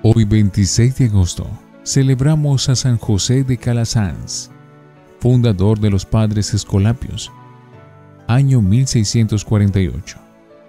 Hoy 26 de agosto celebramos a San José de Calasanz, fundador de los Padres Escolapios, año 1648.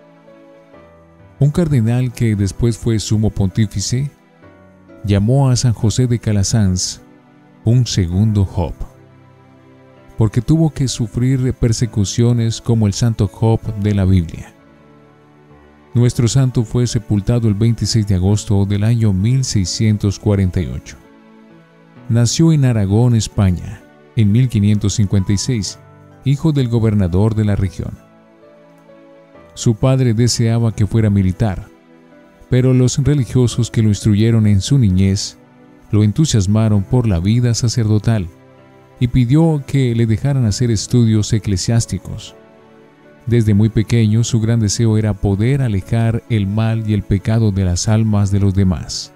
Un cardenal que después fue sumo pontífice llamó a San José de Calasanz un segundo Job, porque tuvo que sufrir persecuciones como el santo Job de la Biblia. Nuestro santo fue sepultado el 26 de agosto del año 1648. Nació en Aragón, España, en 1556, hijo del gobernador de la región. Su padre deseaba que fuera militar, pero los religiosos que lo instruyeron en su niñez lo entusiasmaron por la vida sacerdotal y pidió que le dejaran hacer estudios eclesiásticos. Desde muy pequeño su gran deseo era poder alejar el mal y el pecado de las almas de los demás.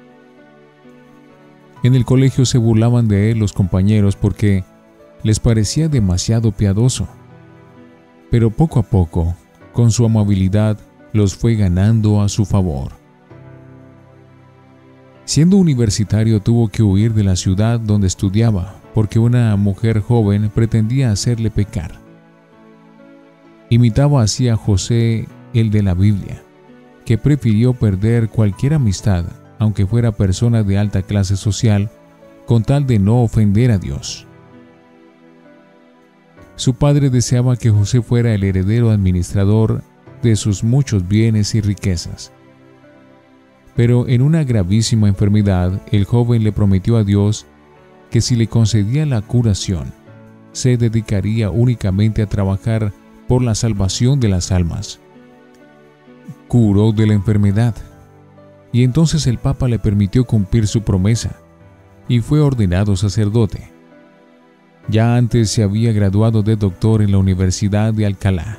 En el colegio se burlaban de él los compañeros porque les parecía demasiado piadoso, pero poco a poco, con su amabilidad, los fue ganando a su favor. Siendo universitario tuvo que huir de la ciudad donde estudiaba porque una mujer joven pretendía hacerle pecar. Imitaba así a José, el de la Biblia, que prefirió perder cualquier amistad, aunque fuera persona de alta clase social, con tal de no ofender a Dios. Su padre deseaba que José fuera el heredero administrador de sus muchos bienes y riquezas. Pero en una gravísima enfermedad, el joven le prometió a Dios que si le concedía la curación, se dedicaría únicamente a trabajar por la salvación de las almas. Curó de la enfermedad, y entonces el Papa le permitió cumplir su promesa, y fue ordenado sacerdote. Ya antes se había graduado de doctor en la Universidad de Alcalá.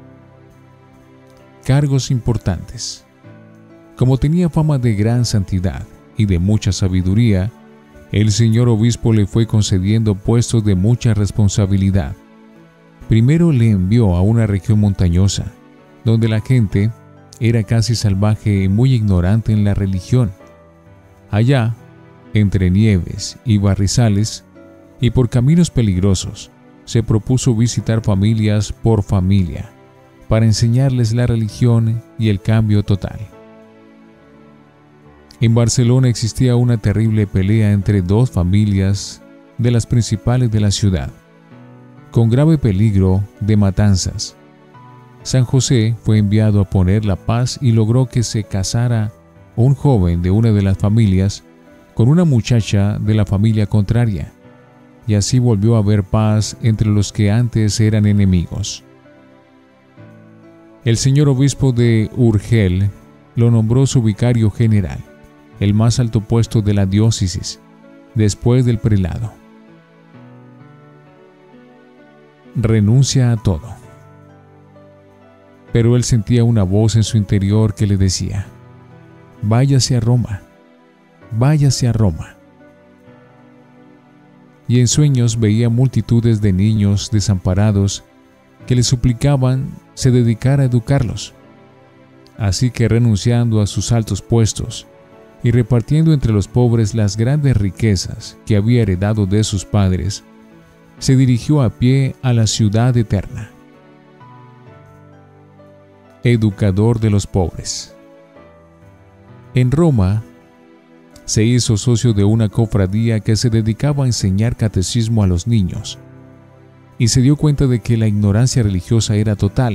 Cargos importantes. Como tenía fama de gran santidad y de mucha sabiduría, el señor obispo le fue concediendo puestos de mucha responsabilidad. Primero le envió a una región montañosa, donde la gente era casi salvaje y muy ignorante en la religión. Allá, entre nieves y barrizales, y por caminos peligrosos, se propuso visitar familias por familia, para enseñarles la religión y el cambio total. En Barcelona existía una terrible pelea entre dos familias de las principales de la ciudad, con grave peligro de matanzas. San José fue enviado a poner la paz y logró que se casara un joven de una de las familias con una muchacha de la familia contraria, y así volvió a haber paz entre los que antes eran enemigos. El señor obispo de Urgel lo nombró su vicario general, el más alto puesto de la diócesis, después del prelado. Renuncia a todo. Pero él sentía una voz en su interior que le decía: váyase a Roma, váyase a Roma. Y en sueños veía multitudes de niños desamparados que le suplicaban se dedicara a educarlos. Así que renunciando a sus altos puestos y repartiendo entre los pobres las grandes riquezas que había heredado de sus padres, se dirigió a pie a la ciudad eterna. Educador de los pobres. En Roma, se hizo socio de una cofradía que se dedicaba a enseñar catecismo a los niños, y se dio cuenta de que la ignorancia religiosa era total,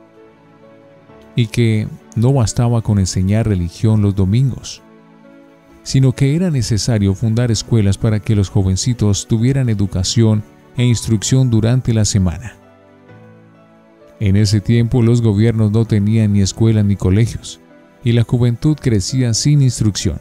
y que no bastaba con enseñar religión los domingos, sino que era necesario fundar escuelas para que los jovencitos tuvieran educación e instrucción durante la semana. En ese tiempo los gobiernos no tenían ni escuelas ni colegios, y la juventud crecía sin instrucción.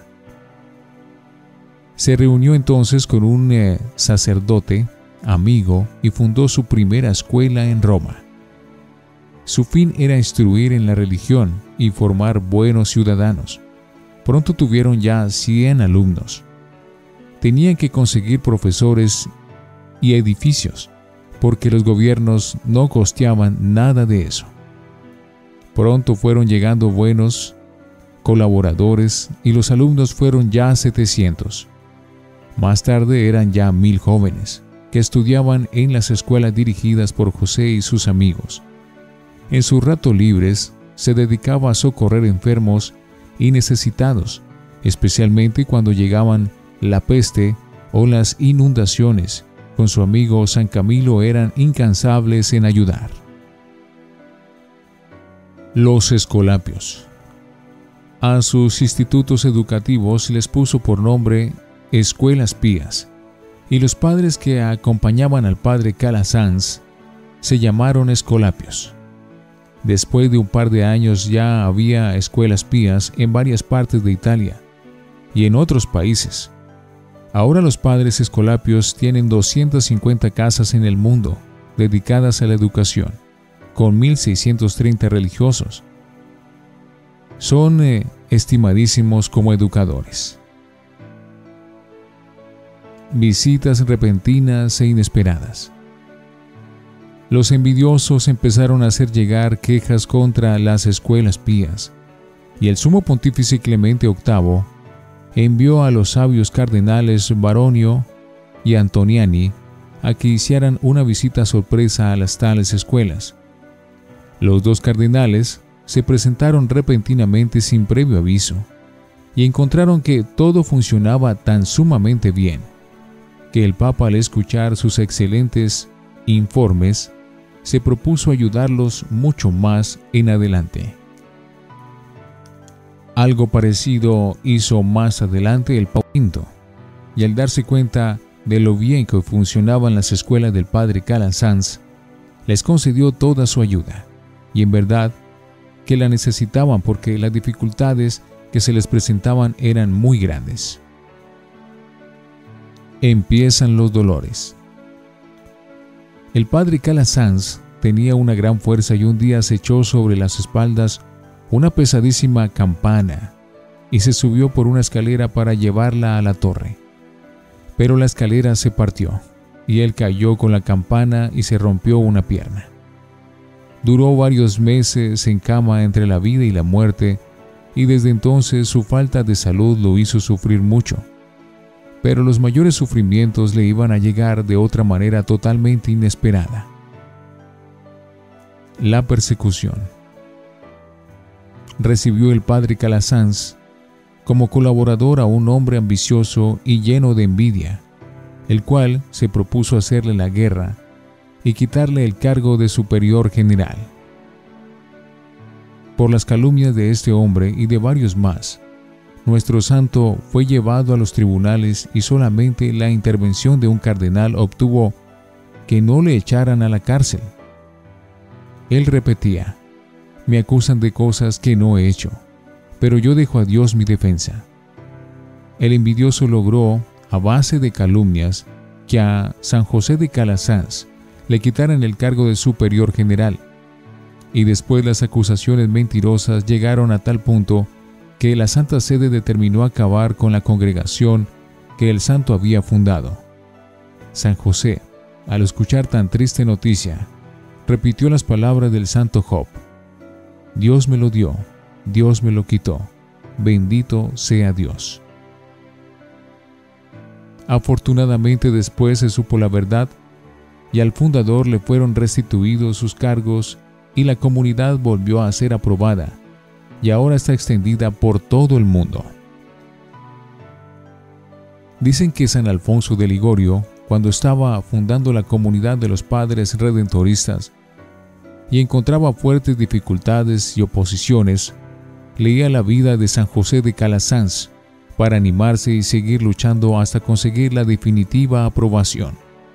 Se reunió entonces con un sacerdote, amigo, y fundó su primera escuela en Roma. Su fin era instruir en la religión y formar buenos ciudadanos. Pronto tuvieron ya 100 alumnos. Tenían que conseguir profesores y edificios, porque los gobiernos no costeaban nada de eso. Pronto fueron llegando buenos colaboradores y los alumnos fueron ya 700. Más tarde eran ya 1000 jóvenes que estudiaban en las escuelas dirigidas por José y sus amigos. En sus ratos libres se dedicaba a socorrer enfermos y necesitados, especialmente cuando llegaban la peste o las inundaciones. Con su amigo San Camilo eran incansables en ayudar. Los Escolapios. A sus institutos educativos les puso por nombre Escuelas Pías, y los padres que acompañaban al padre Calasanz se llamaron Escolapios. Después de un par de años ya había escuelas pías en varias partes de Italia y en otros países. Ahora los padres Escolapios tienen 250 casas en el mundo dedicadas a la educación, con 1630 religiosos. Son estimadísimos como educadores. Visitas repentinas e inesperadas. Los envidiosos empezaron a hacer llegar quejas contra las escuelas pías, y el sumo pontífice Clemente VIII envió a los sabios cardenales Baronio y Antoniani a que hicieran una visita sorpresa a las tales escuelas. Los dos cardenales se presentaron repentinamente sin previo aviso y encontraron que todo funcionaba tan sumamente bien que el Papa, al escuchar sus excelentes informes, se propuso ayudarlos mucho más en adelante. Algo parecido hizo más adelante el Papa V, y al darse cuenta de lo bien que funcionaban las escuelas del padre Calasanz, les concedió toda su ayuda, y en verdad que la necesitaban porque las dificultades que se les presentaban eran muy grandes. Empiezan los dolores. El padre Calasanz tenía una gran fuerza y un día se echó sobre las espaldas una pesadísima campana y se subió por una escalera para llevarla a la torre. Pero la escalera se partió y él cayó con la campana y se rompió una pierna. Duró varios meses en cama entre la vida y la muerte, y desde entonces su falta de salud lo hizo sufrir mucho. Pero los mayores sufrimientos le iban a llegar de otra manera totalmente inesperada. La persecución. Recibió el padre Calasanz como colaborador a un hombre ambicioso y lleno de envidia, el cual se propuso hacerle la guerra y quitarle el cargo de superior general. Por las calumnias de este hombre y de varios más, nuestro santo fue llevado a los tribunales y solamente la intervención de un cardenal obtuvo que no le echaran a la cárcel. Él repetía: me acusan de cosas que no he hecho, pero yo dejo a Dios mi defensa. El envidioso logró, a base de calumnias, que a San José de Calasanz le quitaran el cargo de superior general, y después las acusaciones mentirosas llegaron a tal punto que la Santa Sede determinó acabar con la congregación que el santo había fundado. San José, al escuchar tan triste noticia, repitió las palabras del santo Job: Dios me lo dio, Dios me lo quitó, bendito sea Dios. Afortunadamente después se supo la verdad y al fundador le fueron restituidos sus cargos y la comunidad volvió a ser aprobada y ahora está extendida por todo el mundo. Dicen que San Alfonso de Ligorio, cuando estaba fundando la comunidad de los padres redentoristas y encontraba fuertes dificultades y oposiciones, leía la vida de San José de Calasanz para animarse y seguir luchando hasta conseguir la definitiva aprobación.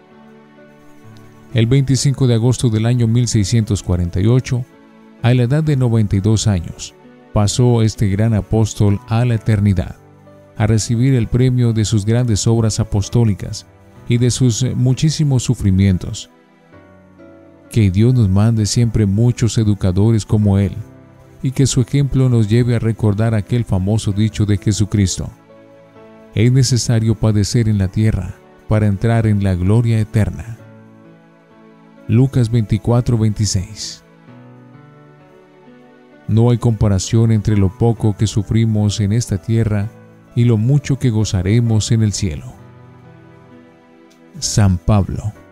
El 25 de agosto del año 1648, a la edad de 92 años, pasó este gran apóstol a la eternidad, a recibir el premio de sus grandes obras apostólicas y de sus muchísimos sufrimientos. Que Dios nos mande siempre muchos educadores como él, y que su ejemplo nos lleve a recordar aquel famoso dicho de Jesucristo: es necesario padecer en la tierra para entrar en la gloria eterna. Lucas 24:26. No hay comparación entre lo poco que sufrimos en esta tierra y lo mucho que gozaremos en el cielo. San Pablo.